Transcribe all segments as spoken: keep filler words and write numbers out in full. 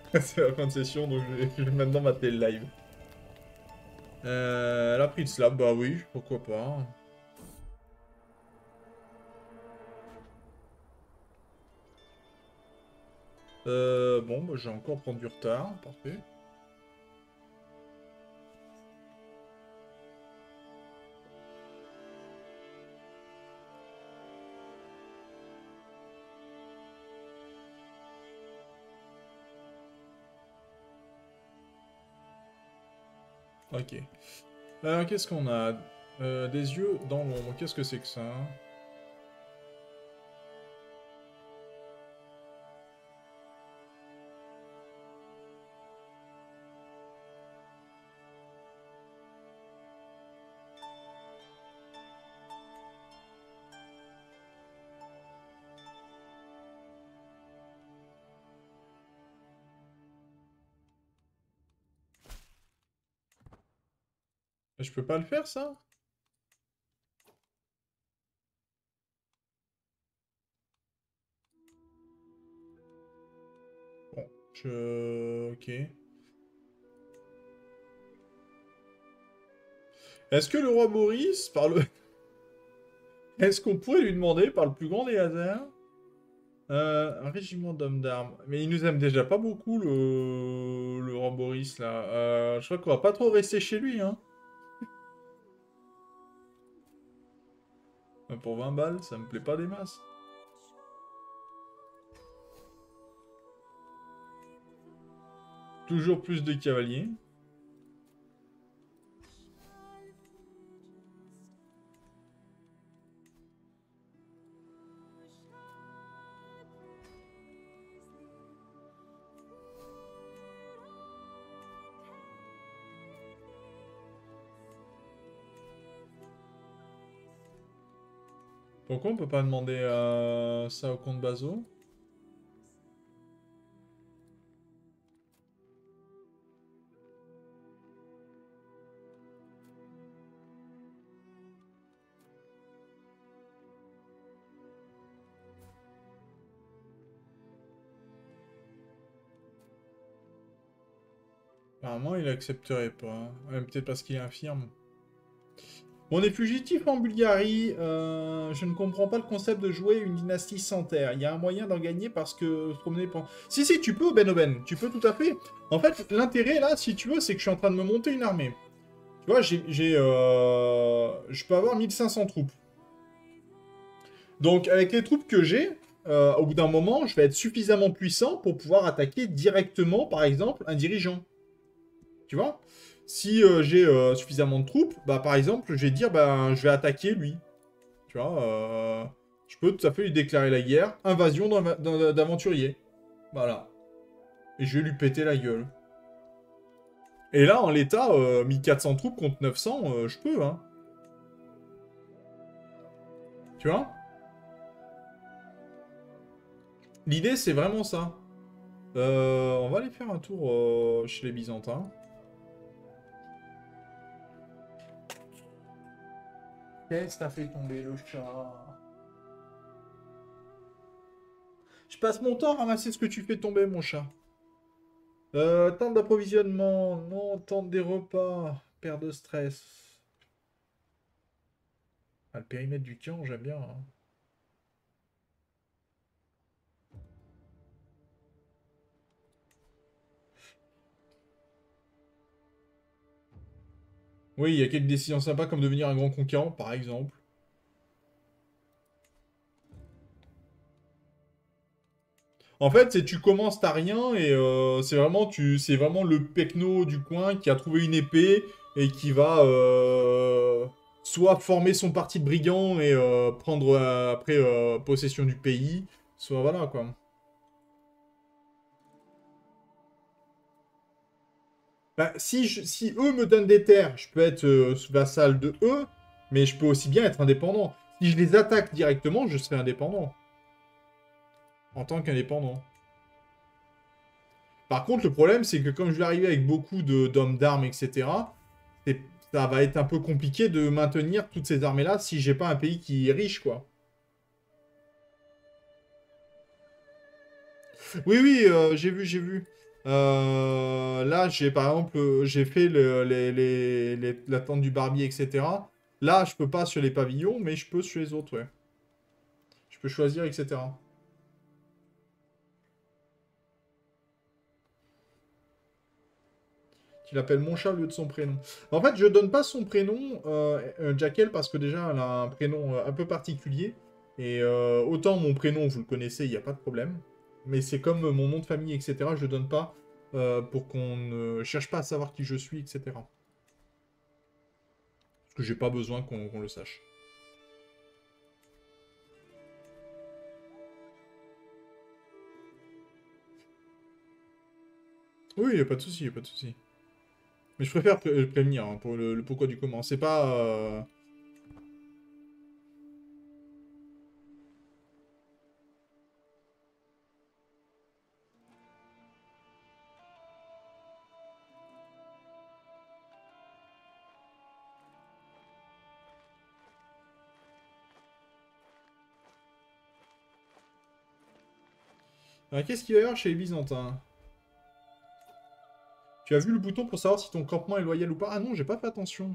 C'est la fin de session, donc je vais, je vais maintenant mater le live. Euh, elle a pris le slab, bah oui, pourquoi pas. Euh, bon, bah, j'ai encore prendre du retard, parfait. Ok. Alors, qu'est-ce qu'on a? Euh, des yeux dans l'ombre, qu'est-ce que c'est que ça? Je peux pas le faire, ça? Bon, je... Ok. Est-ce que le roi Maurice, par le... Est-ce qu'on pourrait lui demander, par le plus grand des hasards, euh, un régiment d'hommes d'armes? Mais il nous aime déjà pas beaucoup, le, le roi Maurice, là. Euh, je crois qu'on va pas trop rester chez lui, hein. Pour vingt balles, ça me plaît pas des masses. Toujours plus de cavaliers. Pourquoi on peut pas demander euh, ça au comte Bazo? Apparemment, il accepterait pas. Ouais, peut-être parce qu'il est infirme. On est fugitif en Bulgarie. Euh, je ne comprends pas le concept de jouer une dynastie sans terre. Il y a un moyen d'en gagner parce que se promener pour... Si, si, tu peux, Ben Oben. Tu peux tout à fait. En fait, l'intérêt, là, si tu veux, c'est que je suis en train de me monter une armée. Tu vois, j'ai... j'ai, euh, je peux avoir mille cinq cents troupes. Donc, avec les troupes que j'ai, euh, au bout d'un moment, je vais être suffisamment puissant pour pouvoir attaquer directement, par exemple, un dirigeant. Tu vois? Si euh, j'ai euh, suffisamment de troupes, bah par exemple, je vais dire, bah je vais attaquer lui. Tu vois? euh, Je peux tout à fait lui déclarer la guerre. Invasion d'aventuriers. Voilà. Et je vais lui péter la gueule. Et là, en l'état, euh, mille quatre cents troupes contre neuf cents, euh, je peux, hein. Tu vois? L'idée, c'est vraiment ça. Euh, on va aller faire un tour euh, chez les Byzantins. Qu'est-ce que t'as fait tomber le chat? Je passe mon temps à ramasser ce que tu fais tomber, mon chat. Euh, temps d'approvisionnement, non, temps des repas, perte de stress. Ah, le périmètre du camp, j'aime bien, hein. Oui, il y a quelques décisions sympas comme devenir un grand conquérant, par exemple. En fait, c'est tu commences, t'as rien, et euh, c'est vraiment, tu, c'est vraiment le pecno du coin qui a trouvé une épée et qui va euh, soit former son parti de brigands et euh, prendre euh, après euh, possession du pays, soit voilà quoi. Bah, si, je- si eux me donnent des terres, je peux être euh, vassal de eux, mais je peux aussi bien être indépendant. Si je les attaque directement, je serai indépendant. En tant qu'indépendant. Par contre, le problème, c'est que comme je vais arriver avec beaucoup de- d'hommes d'armes, et cetera, c'est- ça va être un peu compliqué de maintenir toutes ces armées-là si j'ai pas un pays qui est riche, quoi. Oui, oui, euh, j'ai vu, j'ai vu. Euh, là, j'ai par exemple, euh, j'ai fait le- les, les, les- la tente du barbier, et cetera. Là, je peux pas sur les pavillons, mais je peux sur les autres, ouais. Je peux choisir, et cetera. Tu l'appelles mon chat au lieu de son prénom. En fait, je donne pas son prénom, euh, euh, Jackal, parce que déjà, elle a un prénom euh, un peu particulier. Et euh, autant mon prénom, vous le connaissez, il n'y a pas de problème. Mais c'est comme euh, mon nom de famille, et cetera. Je le donne pas euh, pour qu'on ne cherche pas à savoir qui je suis, et cetera. Parce que j'ai pas besoin qu'on qu'on le sache. Oui, il n'y a pas de souci, il a pas de souci. Mais je préfère pré- prévenir hein, pour le, le pourquoi du comment. C'est pas... euh, Alors, qu'est-ce qu'il va y avoir chez les Byzantins? Tu as vu le bouton pour savoir si ton campement est loyal ou pas? Ah non, j'ai pas fait attention.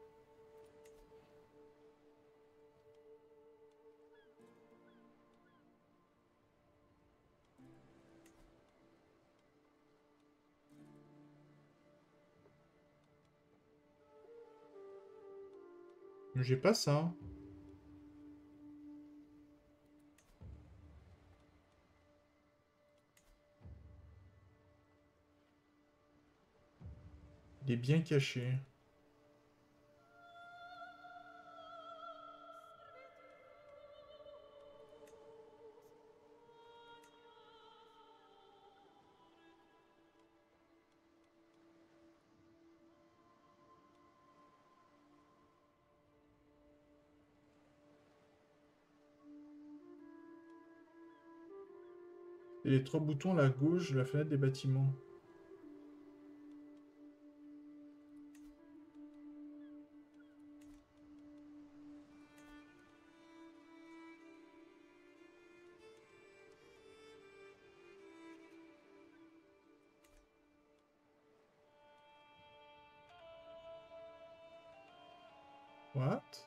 J'ai pas ça. Il est bien caché. Et les trois boutons à la gauche de la fenêtre des bâtiments. What?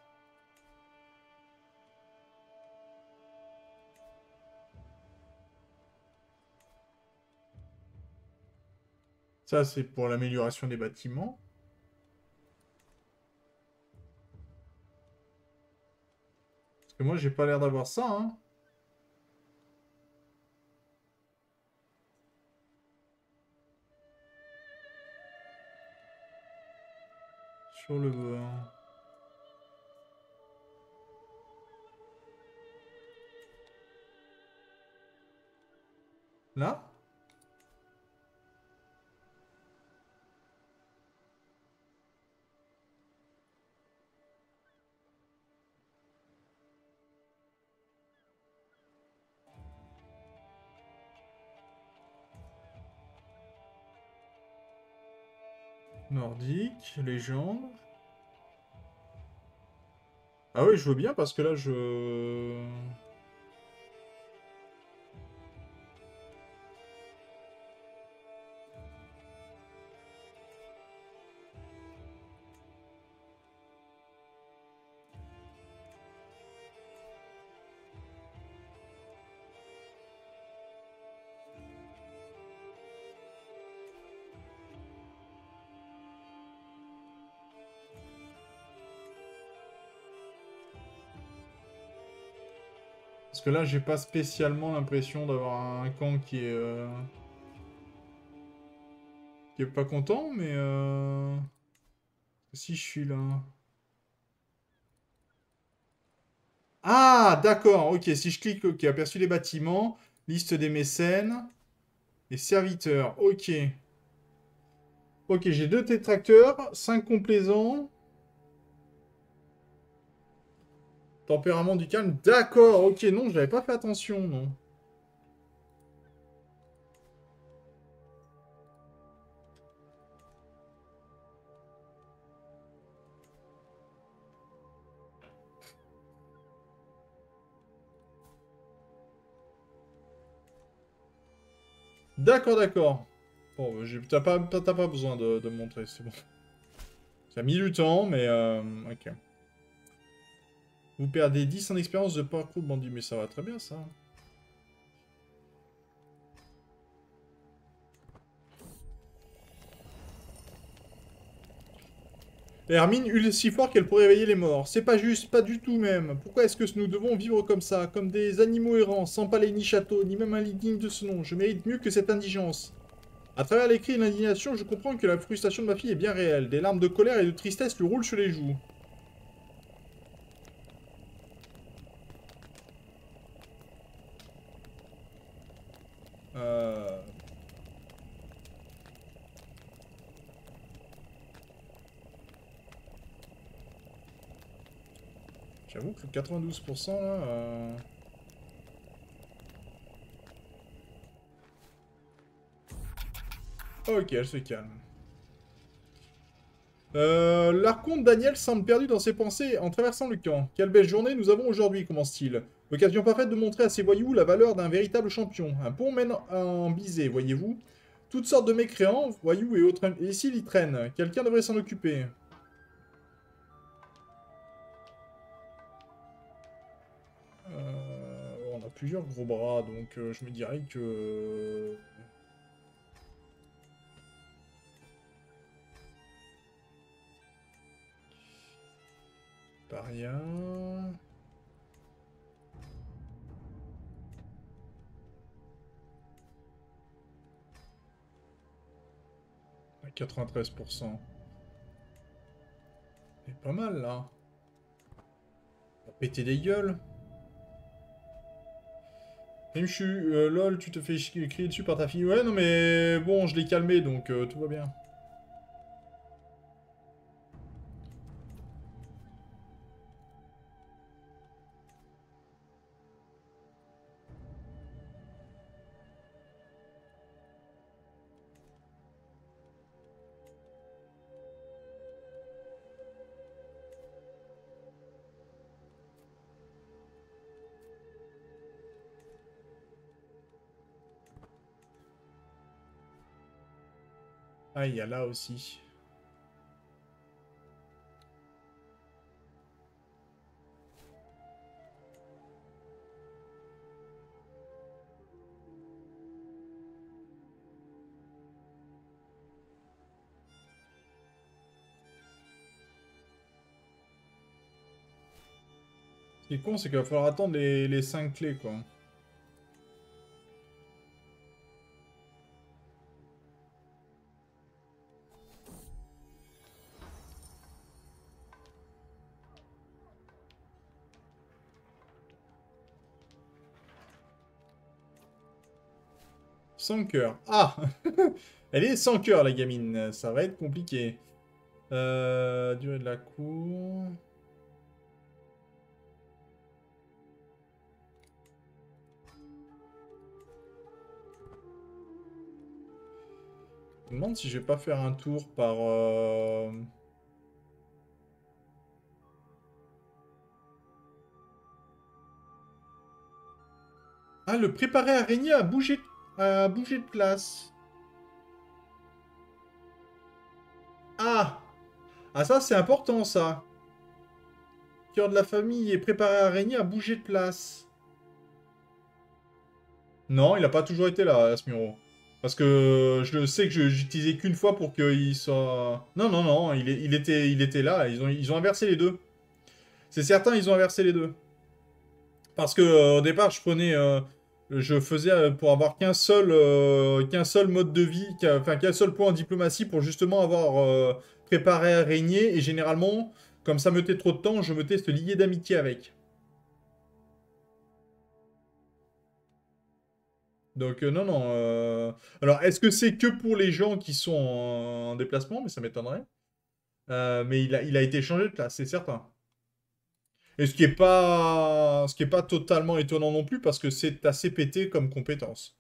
Ça, c'est pour l'amélioration des bâtiments. Parce que moi, j'ai pas l'air d'avoir ça, hein. Sur le bord. Là? Nordique, légende. Ah oui, je veux bien parce que là, je... Parce que là, j'ai pas spécialement l'impression d'avoir un camp qui est... euh, qui est pas content, mais... euh, Si je suis là... Ah, d'accord, ok. Si je clique, ok, aperçu des bâtiments, liste des mécènes, les serviteurs, ok. Ok, j'ai deux détracteurs, cinq complaisants, tempérament du calme, d'accord, ok, non, j'avais pas fait attention, non. D'accord, d'accord. Bon, t'as pas, t'as pas besoin de, de me montrer, c'est bon. Ça a mis du temps, mais... Euh, ok. Vous perdez dix en expérience de parcours bandit, mais ça va très bien, ça. Hermine hurle si fort qu'elle pourrait réveiller les morts. C'est pas juste, pas du tout même. Pourquoi est-ce que nous devons vivre comme ça, comme des animaux errants, sans palais ni château, ni même un lit digne de ce nom? Je mérite mieux que cette indigence. À travers les cris et l'indignation, je comprends que la frustration de ma fille est bien réelle. Des larmes de colère et de tristesse lui roulent sur les joues. Euh... J'avoue que quatre-vingt-douze pour cent là... Euh... Ok, elle se calme. Euh, L'archonte Daniel semble perdu dans ses pensées en traversant le camp. Quelle belle journée nous avons aujourd'hui, commence-t-il. L'occasion parfaite de montrer à ces voyous la valeur d'un véritable champion. Un pont mène en bisée, voyez-vous. Toutes sortes de mécréants, voyous et autres... Et s'il y traîne, quelqu'un devrait s'en occuper. Euh, on a plusieurs gros bras, donc euh, je me dirais que... Paria... À quatre-vingt-treize pour cent. C'est pas mal, là. On va péter des gueules. Rimchu, euh, lol, tu te fais crier dessus par ta fille. Ouais, non, mais bon, je l'ai calmé, donc euh, tout va bien. Ah, il y a là aussi. Ce qui est con, c'est qu'il va falloir attendre les, les cinq clés, quoi. Sans cœur. Ah Elle est sans cœur, la gamine. Ça va être compliqué. Euh, durée de la cour... Je me demande si je vais pas faire un tour par... Euh... Ah, le préparé araignée a bougé, a bougé de place. Ah Ah, ça, c'est important, ça. Cœur de la famille et préparé araignée a bougé de place. Non, il a pas toujours été là, Asmiro. Parce que je sais que je j'utilisais qu'une fois pour qu'il soit... Non, non, non, il, est, il, était, il était là. Ils ont, ils ont inversé les deux. C'est certain, ils ont inversé les deux. Parce que euh, au départ, je prenais... euh, je faisais euh, pour avoir qu'un seul, euh, qu'un seul mode de vie, qu'un enfin, qu'un seul point en diplomatie pour justement avoir euh, préparé à régner. Et généralement, comme ça me mettait trop de temps, je me teste lié d'amitié avec. Donc, euh, non, non. euh, Alors, est-ce que c'est que pour les gens qui sont en, en déplacement? Mais ça m'étonnerait. Euh, mais il a, il a été changé de place, c'est certain. Et ce qui est pas, ce qui est pas totalement étonnant non plus, parce que c'est assez pété comme compétence.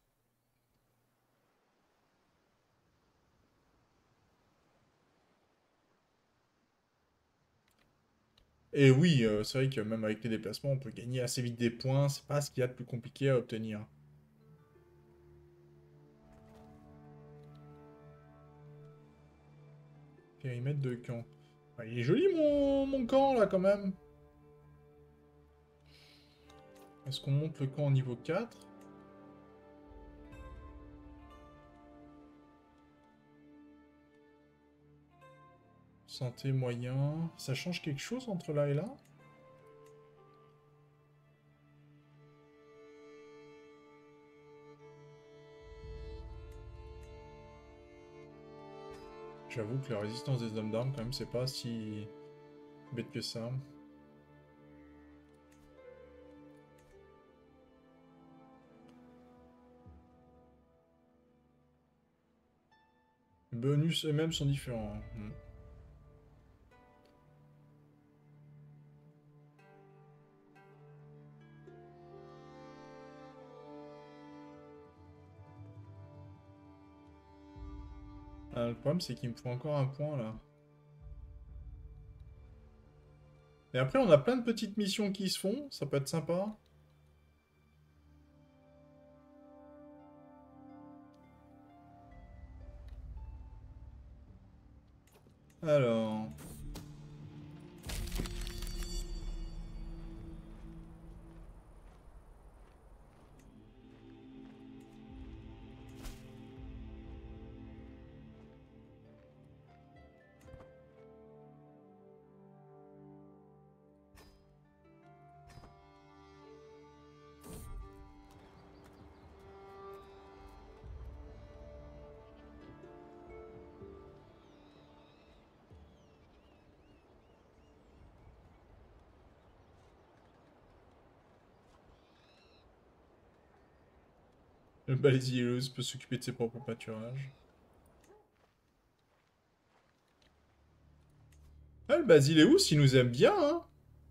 Et oui, euh, c'est vrai que même avec les déplacements, on peut gagner assez vite des points. C'est pas ce qu'il y a de plus compliqué à obtenir. Périmètre de camp. Ah, il est joli mon, mon camp là quand même. Est-ce qu'on monte le camp au niveau quatre? Santé moyen. Ça change quelque chose entre là et là? J'avoue que la résistance des hommes d'armes, quand même, c'est pas si bête que ça. Les bonus eux-mêmes sont différents. Hmm. Ah, le problème, c'est qu'il me faut encore un point, là. Et après, on a plein de petites missions qui se font. Ça peut être sympa. Alors... Le basileuse peut s'occuper de ses propres pâturages. Ah, le basileus, il nous aime bien, hein.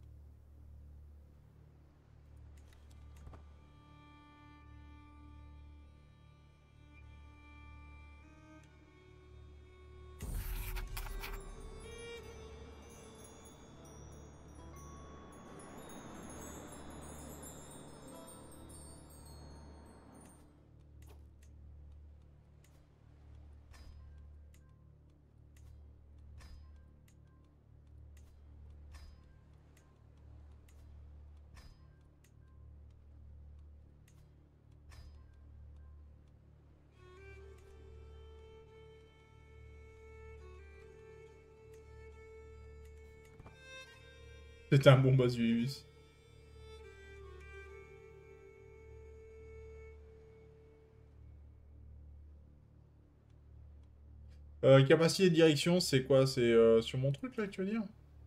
C'était un bon basileus. Euh, capacité de direction, c'est quoi? C'est euh, sur mon truc, là, que tu veux dire?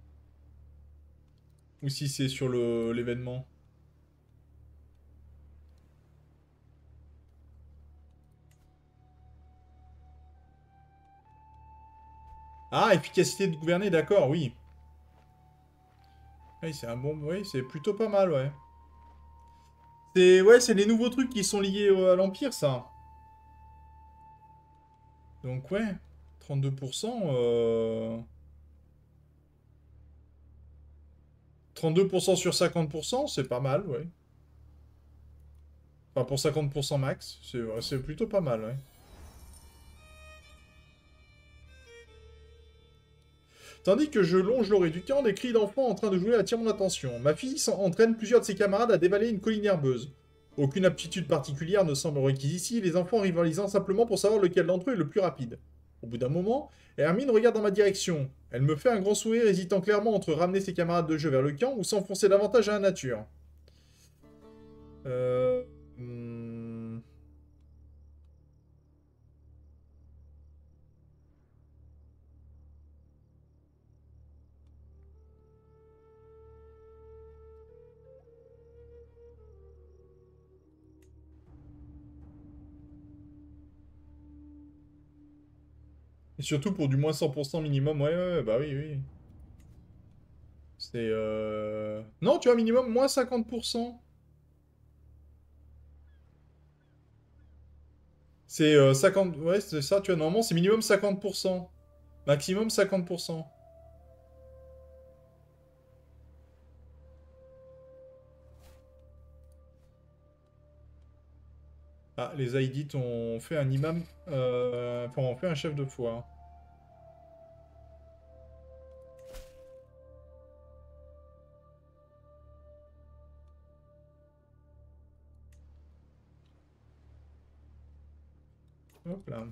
Ou si c'est sur le l'événement? Ah, efficacité de gouverner, d'accord, oui. Oui, c'est un bon... Oui, c'est plutôt pas mal, ouais. C'est... Ouais, c'est les nouveaux trucs qui sont liés euh, à l'Empire, ça. Donc, ouais. trente-deux pour cent, euh... trente-deux pour cent sur cinquante pour cent, c'est pas mal, ouais. Enfin, pour cinquante pour cent max, c'est ouais, c'est plutôt pas mal, ouais. Tandis que je longe l'orée du camp, des cris d'enfants en train de jouer attirent mon attention. Ma fille entraîne plusieurs de ses camarades à dévaler une colline herbeuse. Aucune aptitude particulière ne semble requise ici, les enfants rivalisant simplement pour savoir lequel d'entre eux est le plus rapide. Au bout d'un moment, Hermine regarde dans ma direction. Elle me fait un grand sourire, hésitant clairement entre ramener ses camarades de jeu vers le camp ou s'enfoncer davantage à la nature. Euh... hmm. Et surtout pour du moins cent pour cent minimum, ouais, ouais, ouais, bah oui, oui. C'est... Euh... Non, tu vois, minimum moins cinquante pour cent. C'est euh, cinquante... Ouais, c'est ça, tu vois, normalement, c'est minimum cinquante pour cent. Maximum cinquante pour cent. Ah, les Haïdites ont fait un imam... Euh... Enfin, ont fait un chef de foi. Hop là.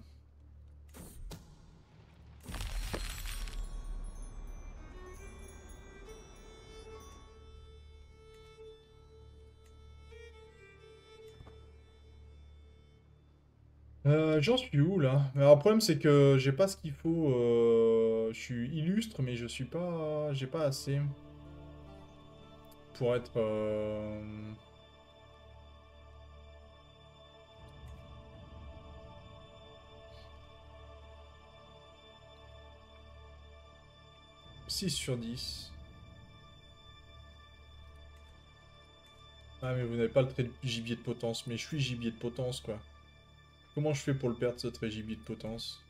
Euh, j'en suis où là? Alors, le problème c'est que j'ai pas ce qu'il faut. euh, Je suis illustre, mais je suis pas. J'ai pas assez pour être. euh, six sur dix. Ah, mais vous n'avez pas le trait de gibier de potence. Mais je suis gibier de potence quoi. Comment je fais pour le perdre ce trait gibier de potence?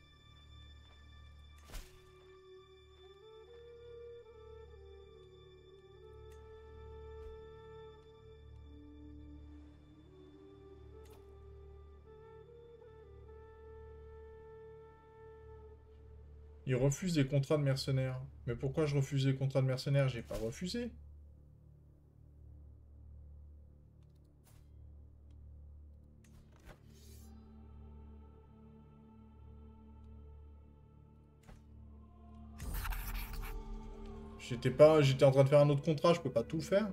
Il refuse des contrats de mercenaires. Mais pourquoi je refuse des contrats de mercenaires? J'ai pas refusé. J'étais pas, j'étais en train de faire un autre contrat, je peux pas tout faire.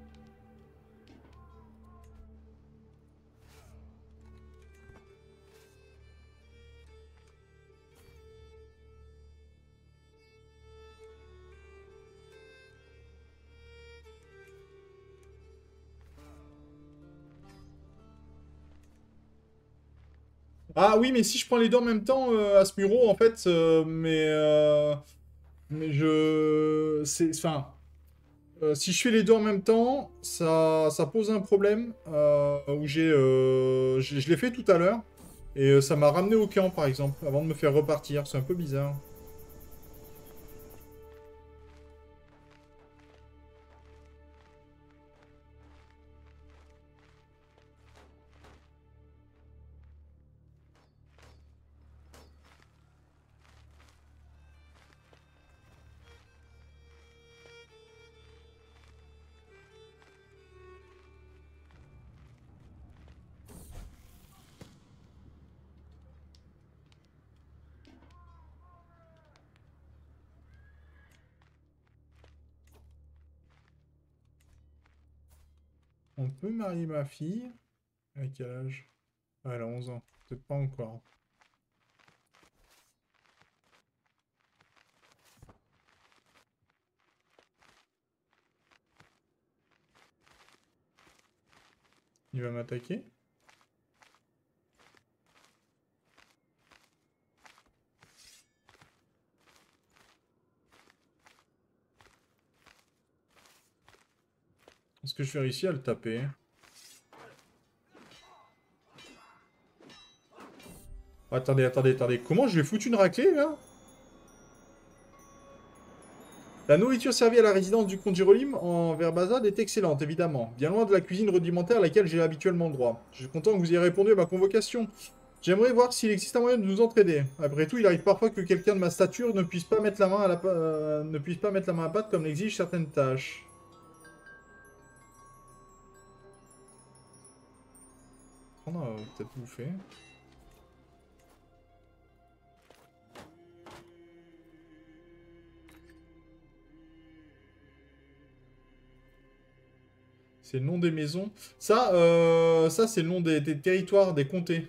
Ah oui, mais si je prends les deux en même temps euh, à ce bureau, en fait, euh, mais euh, mais je, c'est, enfin, euh, si je fais les deux en même temps, ça, ça pose un problème euh, où j'ai, euh, je, je l'ai fait tout à l'heure et euh, ça m'a ramené au camp, par exemple, avant de me faire repartir. C'est un peu bizarre. On peut marier ma fille. À quel âge? Ah, elle a onze ans. Peut-être pas encore. Il va m'attaquer? Est-ce que je vais réussir à le taper? Attendez, attendez, attendez. Comment je lui ai foutu une raclée, là? La nourriture servie à la résidence du comte Jérôme en Verbazade est excellente, évidemment. Bien loin de la cuisine rudimentaire à laquelle j'ai habituellement droit. Je suis content que vous ayez répondu à ma convocation. J'aimerais voir s'il existe un moyen de nous entraider. Après tout, il arrive parfois que quelqu'un de ma stature ne puisse pas mettre la main à la, pa- euh, ne puisse pas mettre la main à la pâte comme l'exigent certaines tâches. On a peut-être bouffé. C'est le nom des maisons. Ça, euh, ça c'est le nom des, des territoires, des comtés.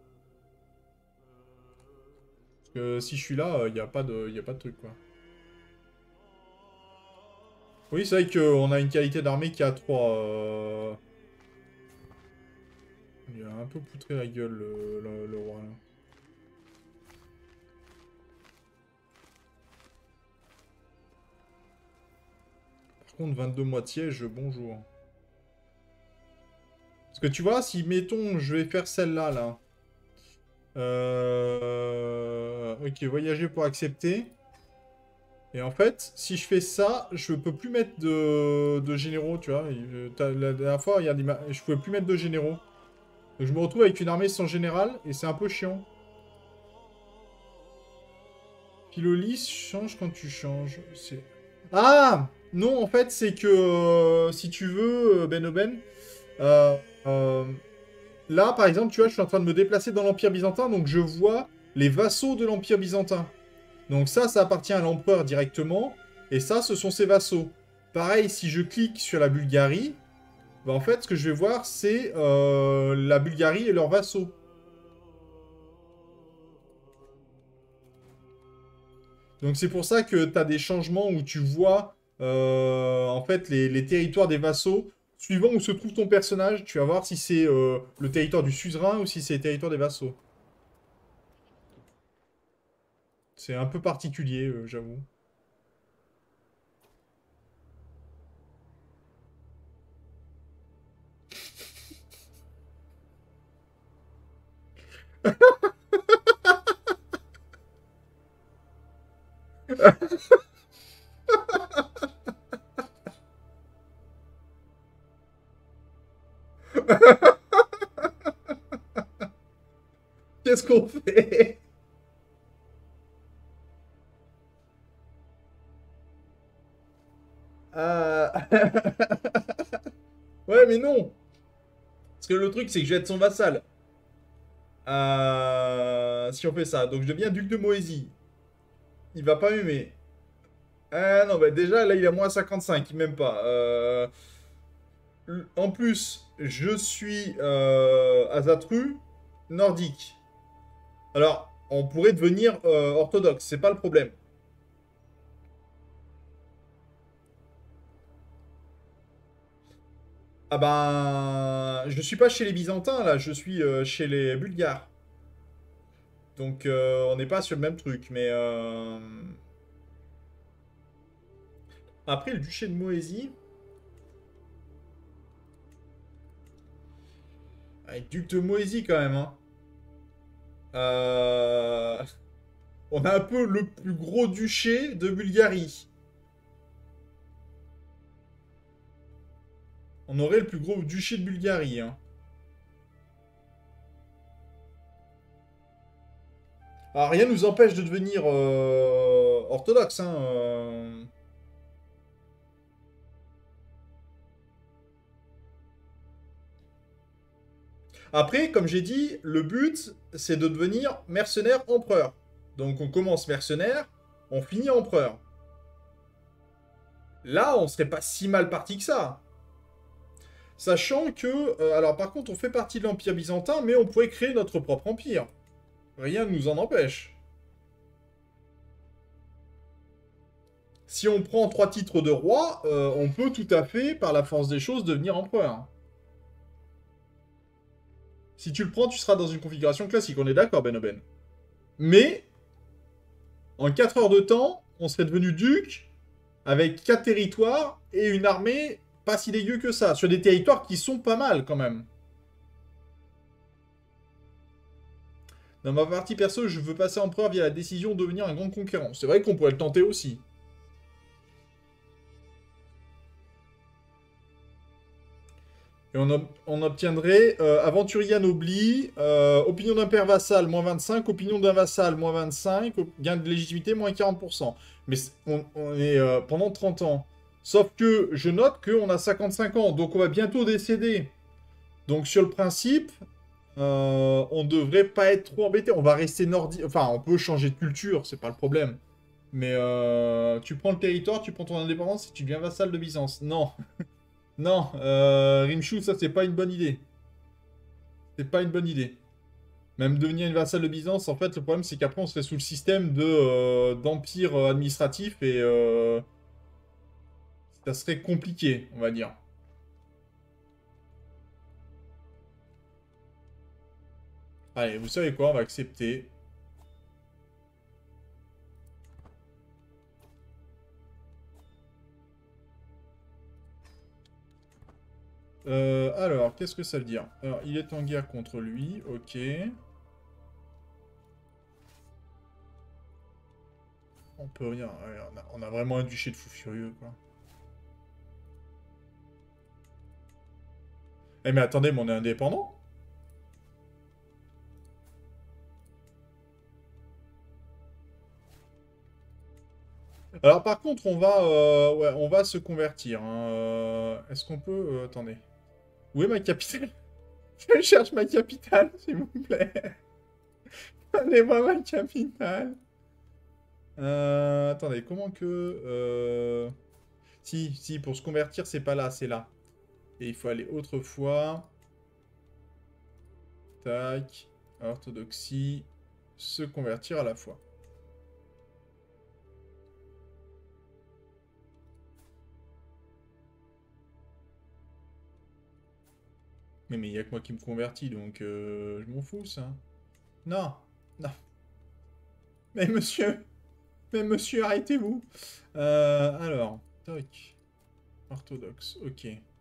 Parce que si je suis là, il n'y a pas de, y a pas de truc, quoi. Oui, c'est vrai qu'on a une qualité d'armée qui a trois. euh, Il a un peu poutré la gueule, le, le- le roi, là. Par contre, vingt-deux mois de siège, bonjour. Parce que tu vois, si, mettons, je vais faire celle-là, là. Euh... Ok, voyager pour accepter. Et en fait, si je fais ça, je peux plus mettre de, de généraux, tu vois. Et, euh, La dernière fois, regarde, il m'a- je pouvais plus mettre de généraux. Donc je me retrouve avec une armée sans général, et c'est un peu chiant. Pilolis change quand tu changes. C'est... Ah! Non, en fait, c'est que euh, si tu veux, euh, Ben Oben, euh, euh, là, par exemple, tu vois, je suis en train de me déplacer dans l'Empire byzantin, donc je vois les vassaux de l'Empire byzantin. Donc ça, ça appartient à l'empereur directement, et ça, ce sont ses vassaux. Pareil, si je clique sur la Bulgarie, bah, en fait, ce que je vais voir, c'est euh, la Bulgarie et leurs vassaux. Donc c'est pour ça que tu as des changements où tu vois euh, en fait les, les territoires des vassaux. Suivant où se trouve ton personnage, tu vas voir si c'est euh, le territoire du suzerain ou si c'est le territoire des vassaux. C'est un peu particulier, euh, j'avoue. Qu'est-ce qu'on fait? Euh, Ouais, mais non. Parce que le truc, c'est que je vais être son vassal. Euh, Si on fait ça. Donc je deviens duc de Moésie. Il va pas m'aimer. Ah non, bah déjà, là, il est à moins cinquante-cinq. Il m'aime pas. Euh, En plus, je suis euh, Azatru, nordique. Alors, on pourrait devenir euh, orthodoxe, c'est pas le problème. Ah ben, je suis pas chez les Byzantins là, je suis euh, chez les Bulgares. Donc euh, on n'est pas sur le même truc, mais euh, après le duché de Moésie, avec duc de Moésie quand même, hein. Euh, On a un peu le plus gros duché de Bulgarie. On aurait le plus gros duché de Bulgarie, hein. Alors, rien ne nous empêche de devenir euh, orthodoxe, hein. euh. Après, comme j'ai dit, le but, c'est de devenir mercenaire empereur. Donc on commence mercenaire, on finit empereur. Là, on serait pas si mal parti que ça. Sachant que, euh, alors par contre, on fait partie de l'Empire byzantin, mais on pourrait créer notre propre empire. Rien ne nous en empêche. Si on prend trois titres de roi, euh, on peut tout à fait, par la force des choses, devenir empereur. Si tu le prends, tu seras dans une configuration classique, on est d'accord, Ben Oben. Mais, en quatre heures de temps, on serait devenu duc, avec quatre territoires et une armée pas si dégueu que ça, sur des territoires qui sont pas mal quand même. Dans ma partie perso, je veux passer empereur via la décision de devenir un grand conquérant. C'est vrai qu'on pourrait le tenter aussi. Et on, ob on obtiendrait euh, aventurier anobli, euh, opinion d'un père vassal, moins vingt-cinq, opinion d'un vassal, moins vingt-cinq, gain de légitimité, moins quarante pour cent. Mais on, on, est euh, pendant trente ans. Sauf que je note qu'on a cinquante-cinq ans, donc on va bientôt décéder. Donc sur le principe, euh, on devrait pas être trop embêté. On va rester nordique. Enfin, on peut changer de culture, c'est pas le problème. Mais euh, tu prends le territoire, tu prends ton indépendance et tu deviens vassal de Byzance. Non. Non, euh, Rimchou, ça c'est pas une bonne idée. C'est pas une bonne idée. Même devenir une vassale de Byzance, en fait, le problème c'est qu'après on serait sous le système de euh, d'empire euh, administratif et euh, ça serait compliqué, on va dire. Allez, vous savez quoi, on va accepter. Euh, alors, qu'est-ce que ça veut dire? Alors, il est en guerre contre lui, ok. On peut rien, ouais, on, a, on a vraiment un duché de fou furieux, quoi. Eh mais attendez, mais on est indépendant? Alors par contre, on va, euh, ouais, on va se convertir, hein. Euh, Est-ce qu'on peut... euh, attendez. Où est ma capitale? Je cherche ma capitale, s'il vous plaît. Donnez-moi ma capitale. Euh, attendez, comment que... Euh... Si, si, pour se convertir, c'est pas là, c'est là. Et il faut aller autrefois. Tac. Orthodoxie. Se convertir à la fois. Mais mais il n'y a que moi qui me convertis, donc euh, je m'en fous, ça. Non, non. Mais monsieur, mais monsieur, arrêtez-vous. Euh, alors, toc. Orthodoxe, ok.